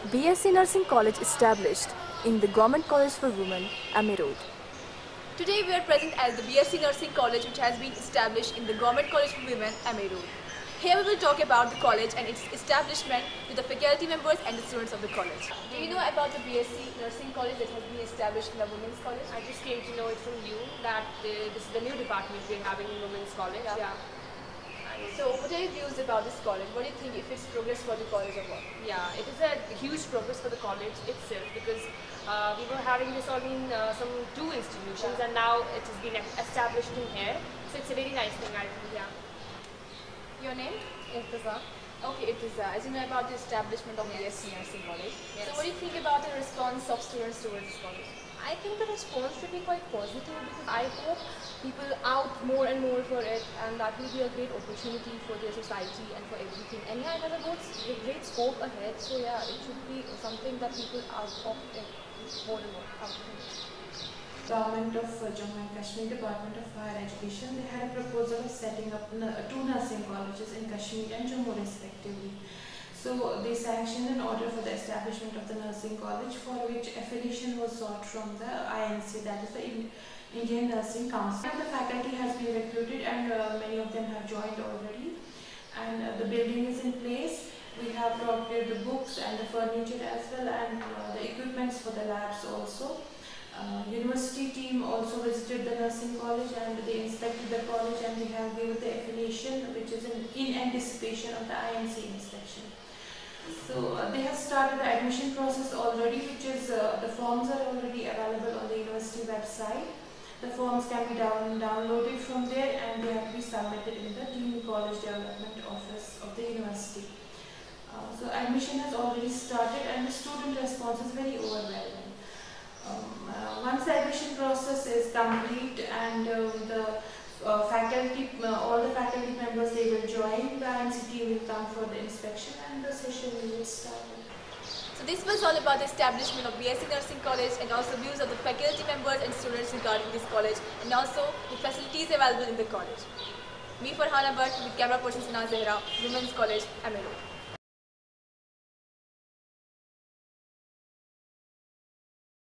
BSc Nursing College established in the Government College for Women, Amey Road. Today we are present at the BSc Nursing College, which has been established in the Government College for Women, Amey Road. Here we will talk about the college and its establishment with the faculty members and the students of the college. Do you know about the BSc Nursing College that has been established in the Women's College? I just came to know it from you that this is the new department we're having in Women's College. Yeah. So what are your views about this college? What do you think if it's progress for the college or what? Yeah, it is a huge progress for the college itself because we were having this all in some two institutions and now it has been established in here. So it's a very nice thing, I think, yeah. Your name? Irtaza. Okay, Irtaza. As you know about the establishment of BSc Nursing College. Yes. So what do you think about the response of students towards this college? I think the response should be quite positive because I hope people out more and more for it, and that will be a great opportunity for their society and for everything. And yeah, it has a great scope ahead, so yeah, it should be something that people are of more and more. Government of Jammu and Kashmir Department of Higher Education, they had a proposal of setting up two nursing colleges in Kashmir and Jammu respectively. So they sanctioned an order for the establishment of the nursing college, for which affiliation was sought from the INC, that is the Indian Nursing Council. And the faculty has been recruited and many of them have joined already. And the building is in place. We have procured the books and the furniture as well, and the equipments for the labs also. University team also visited the nursing college and they inspected the college, and they have given the affiliation which is in anticipation of the INC inspection. So they have started the admission process already, which is the forms are already available on the university website. The forms can be downloaded from there and they have to be submitted in the Dean College Development Office of the university. So admission has already started and the student response is very overwhelming. Once the admission process is complete and all the faculty members, they will join, the INC team will come for the inspection and the session will start. So this was all about the establishment of BSc Nursing College and also views of the faculty members and students regarding this college and also the facilities available in the college. Me Farhana Bhatt with camera person Sana Zehra, Women's College, Amey Road.